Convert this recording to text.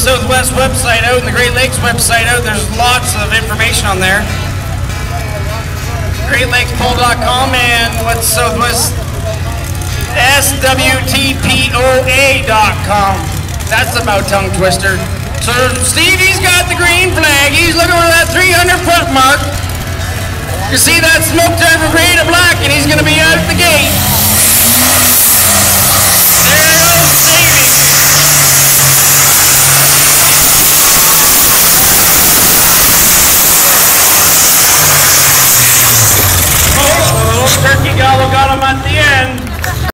Southwest website out and the Great Lakes website out. There's lots of information on there. GreatLakesPole.com and what's Southwest SWTPOA.com. That's about tongue twister. So Stevie's got the green flag. He's looking for that 300-foot mark. You see that smoke turn from gray to black, and he's going to be out at the gate.